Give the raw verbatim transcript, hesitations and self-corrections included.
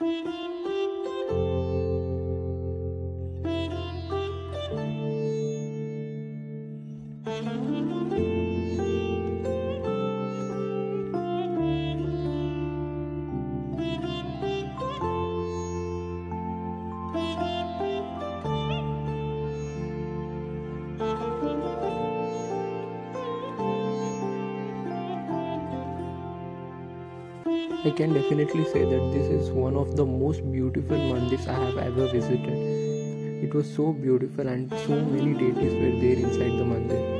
I can definitely say that this is one of the most beautiful mandirs I have ever visited. It was so beautiful and so many deities were there inside the mandir.